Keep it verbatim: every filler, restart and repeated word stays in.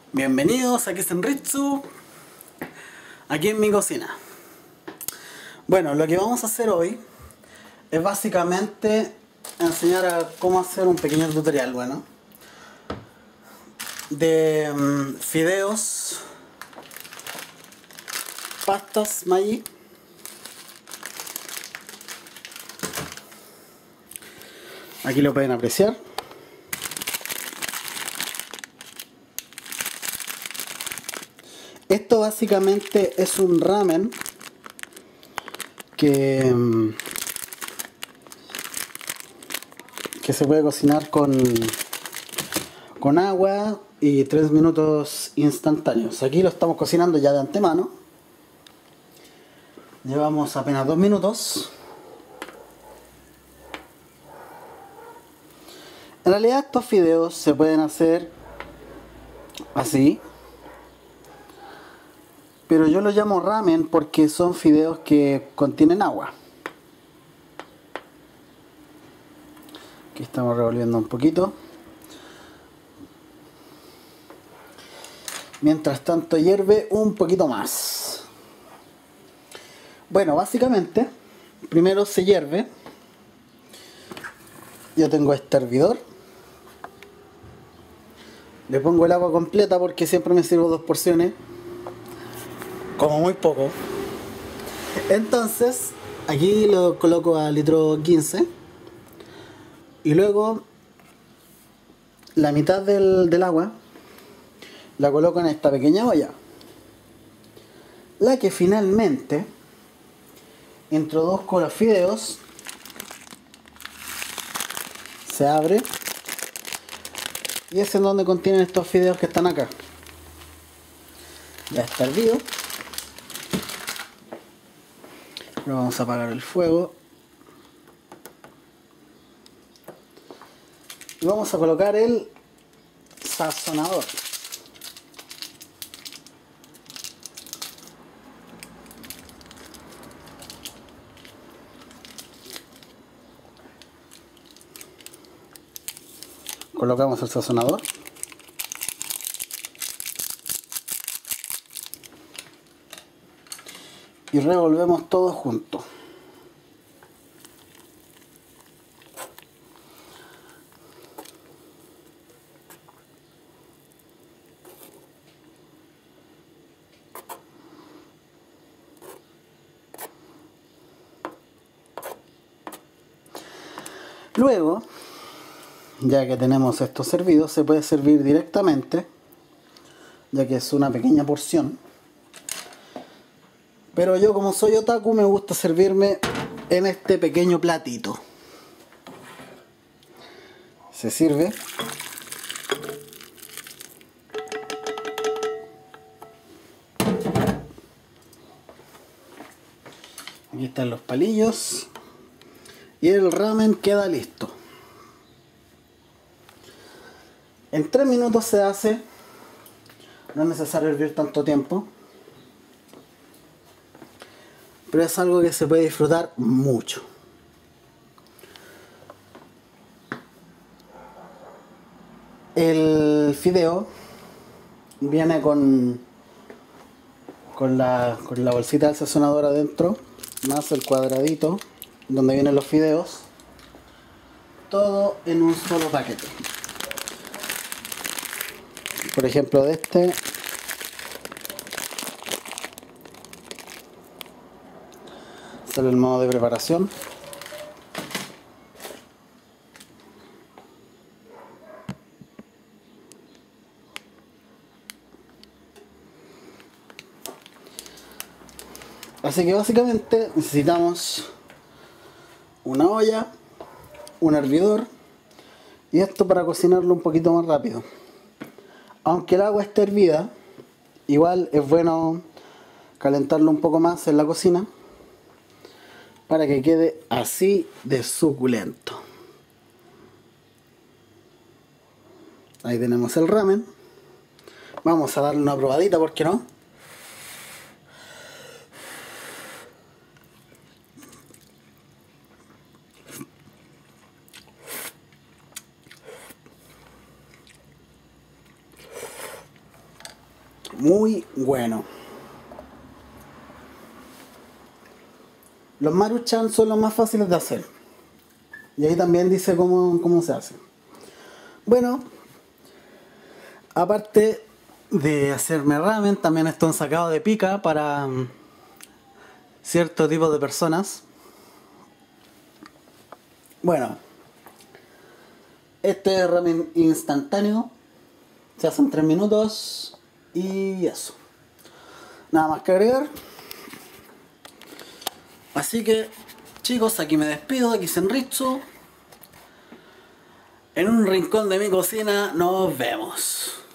Bienvenidos, aquí Senritsu, aquí en mi cocina. Bueno, lo que vamos a hacer hoy es básicamente enseñar a cómo hacer un pequeño tutorial, bueno, de um, fideos, pastas Maggi. Aquí lo pueden apreciar. Esto básicamente es un ramen que, que se puede cocinar con, con agua y tres minutos instantáneos. Aquí lo estamos cocinando ya de antemano. Llevamos apenas dos minutos. En realidad estos fideos se pueden hacer así, pero yo los llamo ramen porque son fideos que contienen agua. Aquí estamos revolviendo un poquito. Mientras tanto hierve un poquito más. Bueno, básicamente, primero se hierve. Yo tengo este hervidor. Le pongo el agua completa porque siempre me sirvo dos porciones. Como muy poco. Entonces aquí lo coloco a litro quince y luego la mitad del, del agua la coloco en esta pequeña olla, la que finalmente introduzco los fideos. Se abre y es en donde contienen estos fideos que están acá. Ya está hervido. Vamos a apagar el fuego y vamos a colocar el sazonador. Colocamos el sazonador y revolvemos todo junto. Luego, ya que tenemos esto servido, se puede servir directamente, ya que es una pequeña porción. Pero yo, como soy otaku, me gusta servirme en este pequeño platito. Se sirve. Aquí están los palillos. Y el ramen queda listo. En tres minutos se hace. No es necesario hervir tanto tiempo. Pero es algo que se puede disfrutar mucho. El fideo viene con, con, la, con la bolsita del sazonador adentro, más el cuadradito donde vienen los fideos. Todo en un solo paquete. Por ejemplo, de este sale el modo de preparación. Así que básicamente necesitamos una olla, un hervidor y esto para cocinarlo un poquito más rápido. Aunque el agua esté hervida, igual es bueno calentarlo un poco más en la cocina para que quede así de suculento. Ahí tenemos el ramen. Vamos a darle una probadita, ¿por qué no? Muy bueno. Los maruchan son los más fáciles de hacer. Y ahí también dice cómo, cómo se hace. Bueno, aparte de hacerme ramen, también estoy sacado de pica para um, cierto tipo de personas. Bueno, este es ramen instantáneo. Se hace en tres minutos. Y eso. Nada más que agregar. Así que, chicos, aquí me despido. Aquí Senritsu. En un rincón de mi cocina nos vemos.